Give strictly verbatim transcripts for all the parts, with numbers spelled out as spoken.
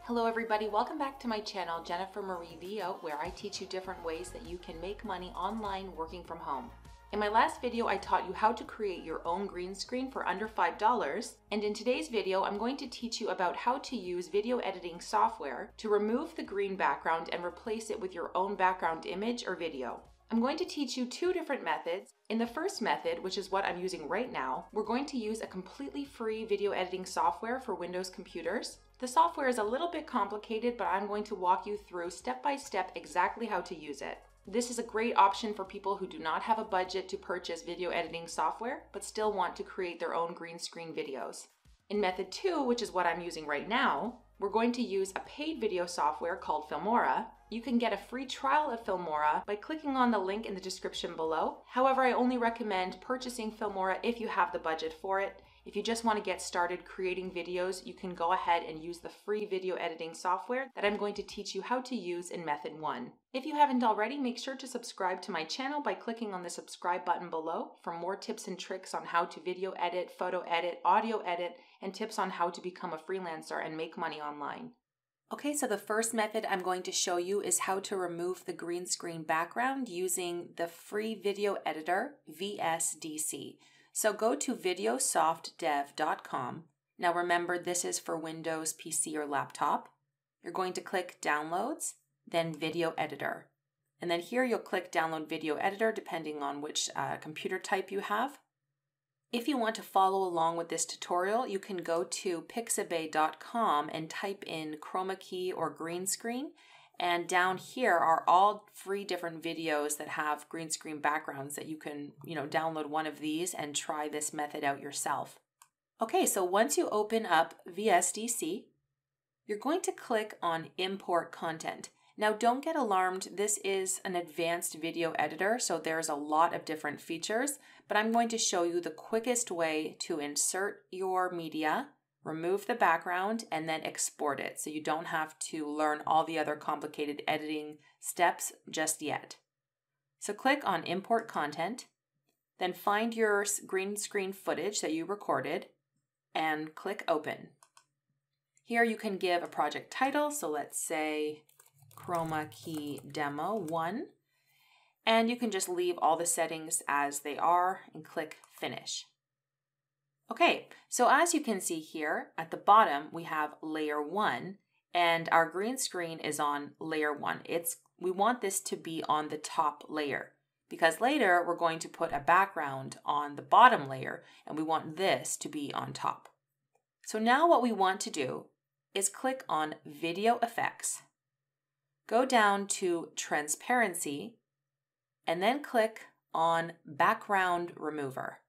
Hello everybody, welcome back to my channel, jennifermarievo, where I teach you different ways that you can make money online working from home. In my last video, I taught you how to create your own green screen for under five dollars, and in today's video, I'm going to teach you about how to use video editing software to remove the green background and replace it with your own background image or video. I'm going to teach you two different methods. In the first method, which is what I'm using right now, we're going to use a completely free video editing software for Windows computers. The software is a little bit complicated, but I'm going to walk you through step by step exactly how to use it. This is a great option for people who do not have a budget to purchase video editing software, but still want to create their own green screen videos. In method two, which is what I'm using right now, we're going to use a paid video software called Filmora. You can get a free trial of Filmora by clicking on the link in the description below. However, I only recommend purchasing Filmora if you have the budget for it. If you just want to get started creating videos, you can go ahead and use the free video editing software that I'm going to teach you how to use in method one. If you haven't already, make sure to subscribe to my channel by clicking on the subscribe button below for more tips and tricks on how to video edit, photo edit, audio edit, and tips on how to become a freelancer and make money online. Okay, so the first method I'm going to show you is how to remove the green screen background using the free video editor, V S D C. So go to video soft dev dot com. Now remember, this is for Windows P C or laptop. You're going to click Downloads, then Video Editor. And then here you'll click Download Video Editor depending on which uh, computer type you have. If you want to follow along with this tutorial, you can go to pixabay dot com and type in Chroma Key or green screen. And down here are all free different videos that have green screen backgrounds that you can, you know, download one of these and try this method out yourself. Okay, so once you open up V S D C, you're going to click on Import Content. Now don't get alarmed, this is an advanced video editor, so there's a lot of different features, but I'm going to show you the quickest way to insert your media, remove the background, and then export it, so you don't have to learn all the other complicated editing steps just yet. So click on Import Content, then find your green screen footage that you recorded, and click Open. Here you can give a project title, so let's say Chroma Key Demo one, and you can just leave all the settings as they are and click Finish. Okay, so as you can see here at the bottom, we have layer one, and our green screen is on layer one. It's, we want this to be on the top layer because later we're going to put a background on the bottom layer and we want this to be on top. So now what we want to do is click on Video Effects, go down to Transparency, and then click on Background Remover.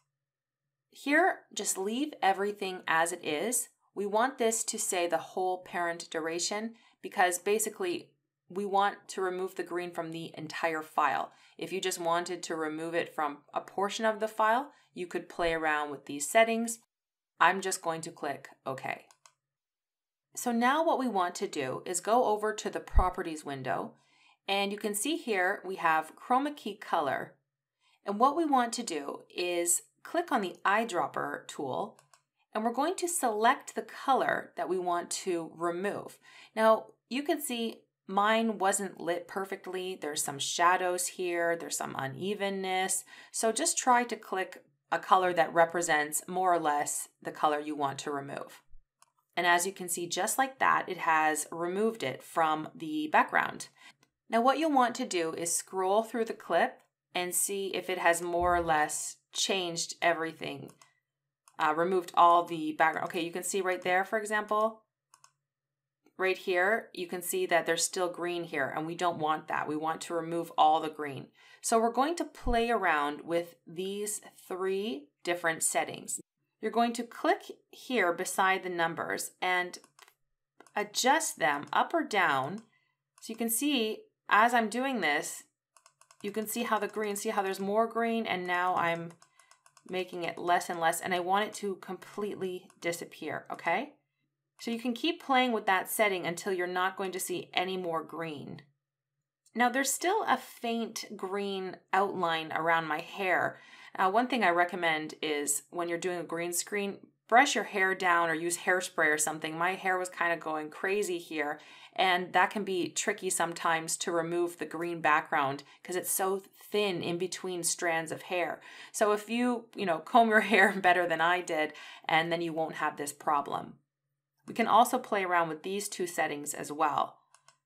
Here, just leave everything as it is. We want this to say the whole parent duration because basically we want to remove the green from the entire file. If you just wanted to remove it from a portion of the file, you could play around with these settings. I'm just going to click OK. So now what we want to do is go over to the Properties window, and you can see here we have Chroma Key Color. And what we want to do is click on the eyedropper tool, and we're going to select the color that we want to remove. Now, you can see mine wasn't lit perfectly. There's some shadows here, there's some unevenness. So just try to click a color that represents more or less the color you want to remove. And as you can see, just like that, it has removed it from the background. Now, what you'll want to do is scroll through the clip and see if it has more or less changed everything, uh, removed all the background. Okay, you can see right there, for example, right here, you can see that there's still green here, and we don't want that. We want to remove all the green. So we're going to play around with these three different settings. You're going to click here beside the numbers and adjust them up or down. So you can see as I'm doing this, you can see how the green, see how there's more green, and now I'm making it less and less, and I want it to completely disappear, okay? So you can keep playing with that setting until you're not going to see any more green. Now there's still a faint green outline around my hair. Uh, one thing I recommend is when you're doing a green screen, brush your hair down or use hairspray or something, my hair was kind of going crazy here, and that can be tricky sometimes to remove the green background because it's so thin in between strands of hair. So if you, you know, comb your hair better than I did, and then you won't have this problem. We can also play around with these two settings as well.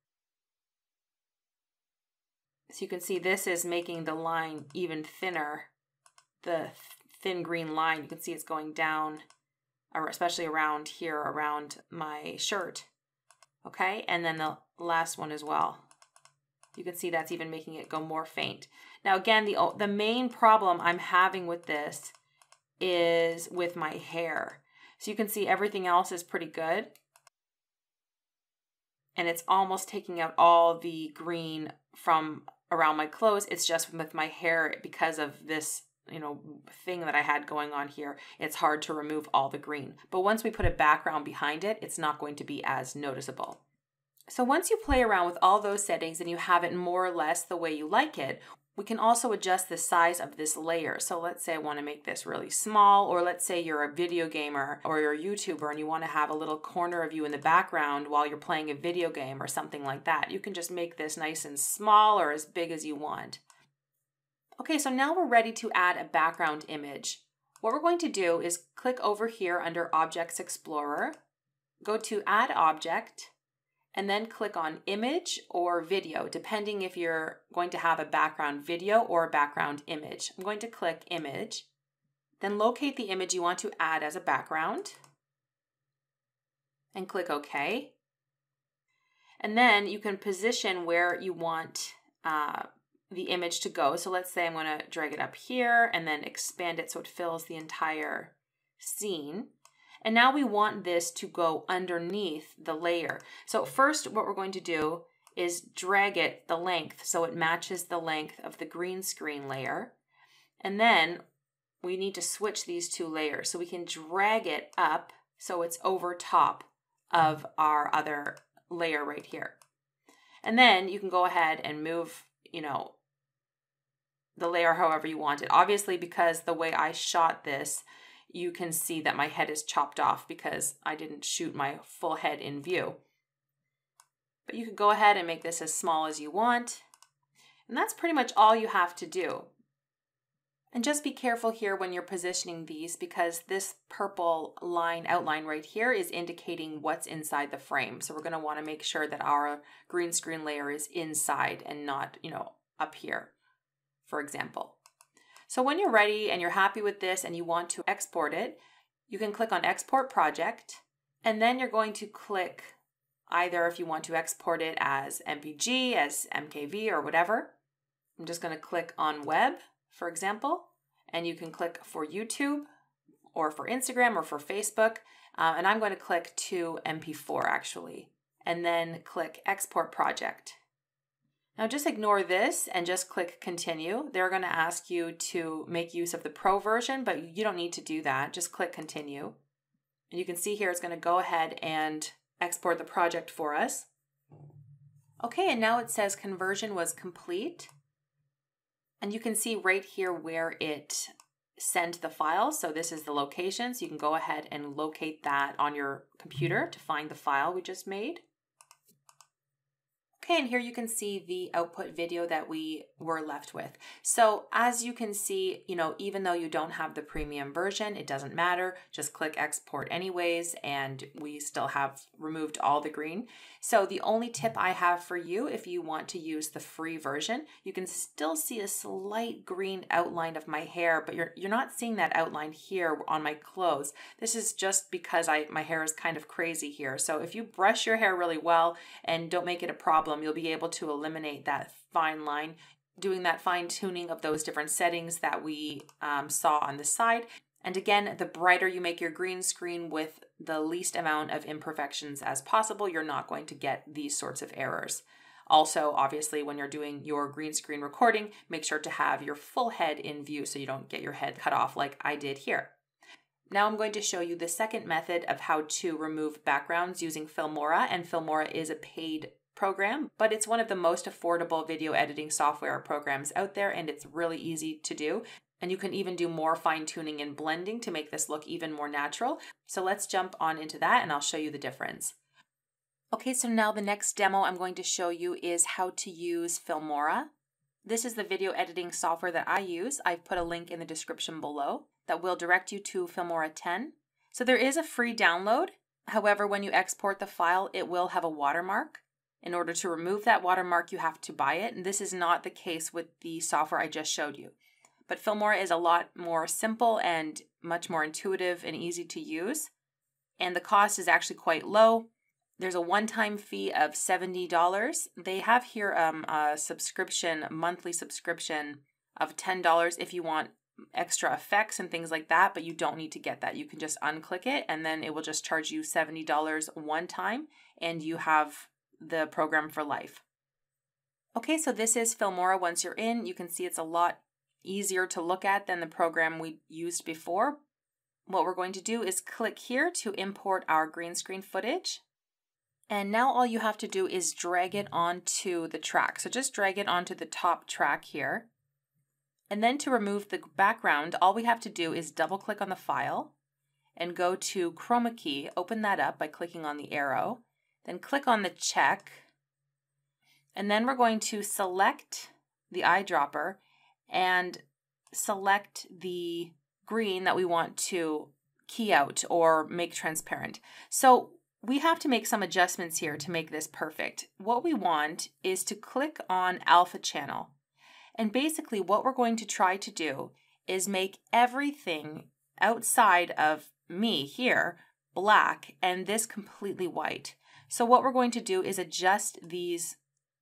So you can see this is making the line even thinner, the thin green line. You can see it's going down, especially around here, around my shirt. Okay, and then the last one as well. You can see that's even making it go more faint. Now again, the, the main problem I'm having with this is with my hair. So you can see everything else is pretty good. And it's almost taking out all the green from around my clothes. It's just with my hair, because of this, you know, thing that I had going on here, it's hard to remove all the green. But once we put a background behind it, it's not going to be as noticeable. So once you play around with all those settings and you have it more or less the way you like it, we can also adjust the size of this layer. So let's say I want to make this really small, or let's say you're a video gamer or you're a YouTuber and you want to have a little corner of you in the background while you're playing a video game or something like that. You can just make this nice and small or as big as you want. Okay, so now we're ready to add a background image. What we're going to do is click over here under Objects Explorer, go to Add Object, and then click on Image or Video, depending if you're going to have a background video or a background image. I'm going to click Image, then locate the image you want to add as a background, and click OK. And then you can position where you want uh, the image to go. So let's say I'm going to drag it up here and then expand it so it fills the entire scene. And now we want this to go underneath the layer. So first what we're going to do is drag it the length so it matches the length of the green screen layer. And then we need to switch these two layers. So we can drag it up so it's over top of our other layer right here. And then you can go ahead and move, you know, the layer however you want it. Obviously, because the way I shot this, you can see that my head is chopped off because I didn't shoot my full head in view. But you could go ahead and make this as small as you want. And that's pretty much all you have to do. And just be careful here when you're positioning these, because this purple line outline right here is indicating what's inside the frame. So we're going to want to make sure that our green screen layer is inside and not, you know, up here, for example. So when you're ready and you're happy with this and you want to export it, you can click on Export Project, and then you're going to click either if you want to export it as M P G, as M K V, or whatever. I'm just going to click on Web, for example, and you can click for YouTube or for Instagram or for Facebook, uh, and I'm going to click to M P four actually, and then click Export Project. Now just ignore this and just click Continue. They're going to ask you to make use of the Pro version, but you don't need to do that. Just click Continue. And you can see here it's going to go ahead and export the project for us. Okay, and now it says conversion was complete. And you can see right here where it sent the file. So this is the location. So you can go ahead and locate that on your computer to find the file we just made. Okay, and here you can see the output video that we were left with. So as you can see, you know, even though you don't have the premium version, it doesn't matter. Just click export anyways, and we still have removed all the green. So the only tip I have for you, if you want to use the free version, you can still see a slight green outline of my hair, but you're, you're not seeing that outline here on my clothes. This is just because I my hair is kind of crazy here. So if you brush your hair really well and don't make it a problem, you'll be able to eliminate that fine line, doing that fine tuning of those different settings that we um, saw on the side. And again, the brighter you make your green screen with the least amount of imperfections as possible, you're not going to get these sorts of errors. Also, obviously, when you're doing your green screen recording, make sure to have your full head in view so you don't get your head cut off like I did here. Now I'm going to show you the second method of how to remove backgrounds using Filmora, and Filmora is a paid program, but it's one of the most affordable video editing software programs out there, and it's really easy to do. And you can even do more fine tuning and blending to make this look even more natural. So let's jump on into that and I'll show you the difference. Okay, so now the next demo I'm going to show you is how to use Filmora. This is the video editing software that I use. I've put a link in the description below that will direct you to Filmora ten. So there is a free download. However, when you export the file, it will have a watermark. In order to remove that watermark, you have to buy it. And this is not the case with the software I just showed you. But Filmora is a lot more simple and much more intuitive and easy to use. And the cost is actually quite low. There's a one-time fee of seventy dollars. They have here um, a subscription, monthly subscription of ten dollars if you want extra effects and things like that, but you don't need to get that. You can just unclick it and then it will just charge you seventy dollars one time and you have the program for life. Okay, so this is Filmora. Once you're in, you can see it's a lot easier to look at than the program we used before. What we're going to do is click here to import our green screen footage. And now all you have to do is drag it onto the track. So just drag it onto the top track here. And then to remove the background, all we have to do is double click on the file and go to Chroma Key, open that up by clicking on the arrow, then click on the check. And then we're going to select the eyedropper and select the green that we want to key out or make transparent. So we have to make some adjustments here to make this perfect. What we want is to click on Alpha Channel. And basically what we're going to try to do is make everything outside of me here black and this completely white. So what we're going to do is adjust these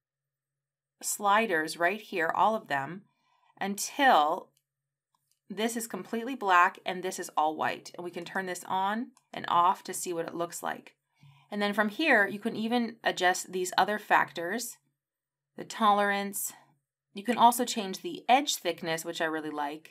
sliders right here, all of them, until this is completely black and this is all white. And we can turn this on and off to see what it looks like. And then from here, you can even adjust these other factors, the tolerance. You can also change the edge thickness, which I really like.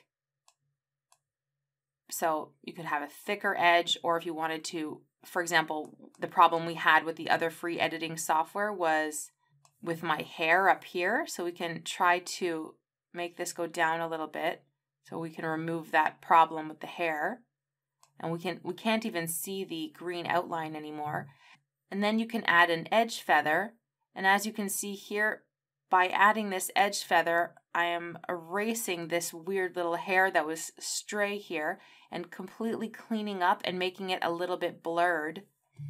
So you could have a thicker edge, or if you wanted to, for example, the problem we had with the other free editing software was with my hair up here. So we can try to make this go down a little bit so we can remove that problem with the hair. And we can we can't even see the green outline anymore. And then you can add an edge feather. And as you can see here, by adding this edge feather, I am erasing this weird little hair that was stray here and completely cleaning up and making it a little bit blurred.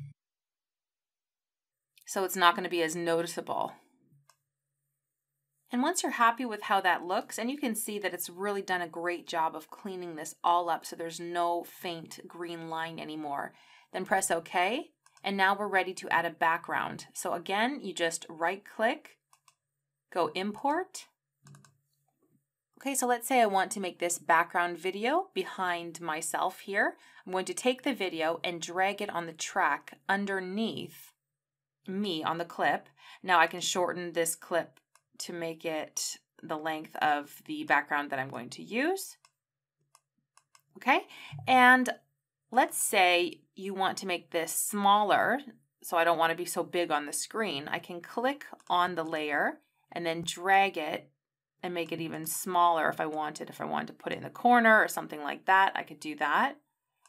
So it's not going to be as noticeable. And once you're happy with how that looks, and you can see that it's really done a great job of cleaning this all up so there's no faint green line anymore, then press OK. And now we're ready to add a background. So again, you just right click, go import. Okay, so let's say I want to make this background video behind myself here. I'm going to take the video and drag it on the track underneath me on the clip. Now I can shorten this clip to make it the length of the background that I'm going to use. Okay, and let's say you want to make this smaller, so I don't want to be so big on the screen. I can click on the layer and then drag it and make it even smaller if I wanted. If I wanted to put it in the corner or something like that, I could do that.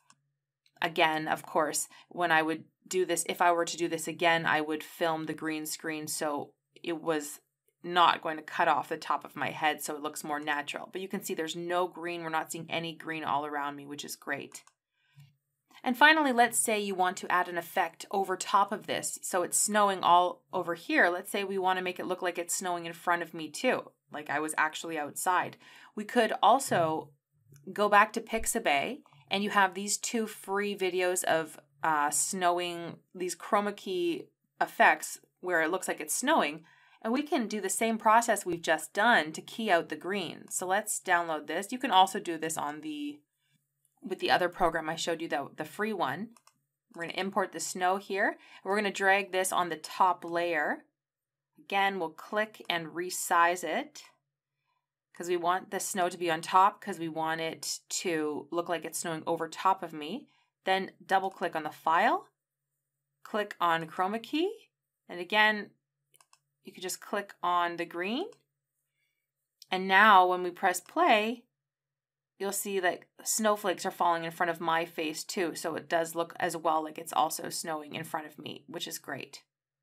Again, of course, when I would do this, if I were to do this again, I would film the green screen so it was not going to cut off the top of my head so it looks more natural. But you can see there's no green. We're not seeing any green all around me, which is great. And finally, let's say you want to add an effect over top of this. So it's snowing all over here. Let's say we want to make it look like it's snowing in front of me too, like I was actually outside. We could also go back to Pixabay, and you have these two free videos of uh, snowing, these chroma key effects where it looks like it's snowing. And we can do the same process we've just done to key out the green. So let's download this. You can also do this on the with the other program I showed you, the, the free one. We're going to import the snow here. We're going to drag this on the top layer. Again, we'll click and resize it because we want the snow to be on top because we want it to look like it's snowing over top of me. Then double click on the file, click on Chroma Key, and again, you could just click on the green. And now when we press play, you'll see that snowflakes are falling in front of my face too, so it does look as well like it's also snowing in front of me, which is great.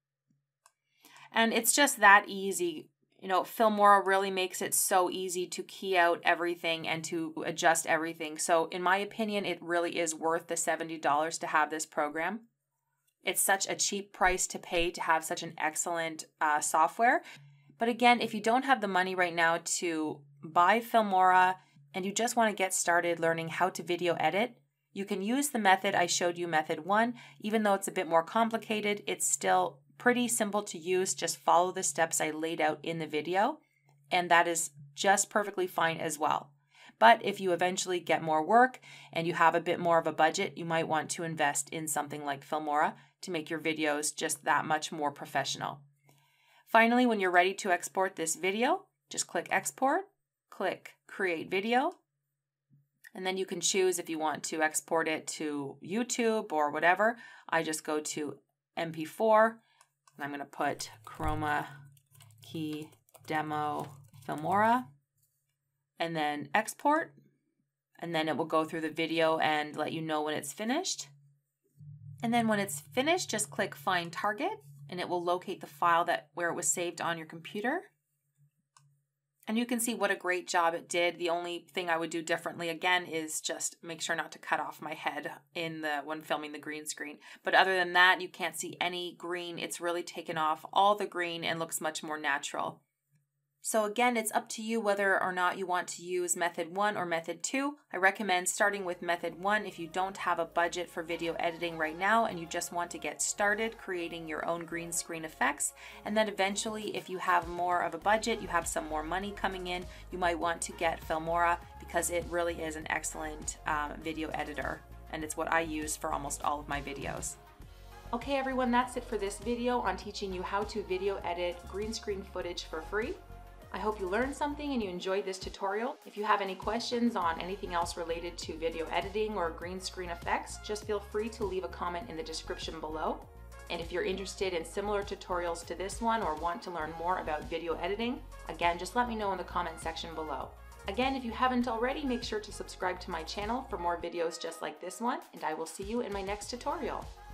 And it's just that easy. You know, Filmora really makes it so easy to key out everything and to adjust everything. So in my opinion, it really is worth the seventy dollars to have this program. It's such a cheap price to pay to have such an excellent uh, software. But again, if you don't have the money right now to buy Filmora and you just want to get started learning how to video edit, you can use the method I showed you, method one. Even though it's a bit more complicated, it's still pretty simple to use. Just follow the steps I laid out in the video, and that is just perfectly fine as well. But if you eventually get more work and you have a bit more of a budget, you might want to invest in something like Filmora to make your videos just that much more professional. Finally, when you're ready to export this video, just click Export, click Create Video, and then you can choose if you want to export it to YouTube or whatever. I just go to M P four, and I'm going to put Chroma Key Demo Filmora, and then export, and then it will go through the video and let you know when it's finished. And then when it's finished, just click Find Target, and it will locate the file that where it was saved on your computer. And you can see what a great job it did. The only thing I would do differently again is just make sure not to cut off my head in the when filming the green screen. But other than that, you can't see any green. It's really taken off all the green and looks much more natural. So again, it's up to you whether or not you want to use method one or method two. I recommend starting with method one if you don't have a budget for video editing right now and you just want to get started creating your own green screen effects. And then eventually, if you have more of a budget, you have some more money coming in, you might want to get Filmora because it really is an excellent um, video editor. And it's what I use for almost all of my videos. Okay everyone, that's it for this video on teaching you how to video edit green screen footage for free. I hope you learned something and you enjoyed this tutorial. If you have any questions on anything else related to video editing or green screen effects, just feel free to leave a comment in the description below. And if you're interested in similar tutorials to this one or want to learn more about video editing, again, just let me know in the comment section below. Again, if you haven't already, make sure to subscribe to my channel for more videos just like this one, and I will see you in my next tutorial.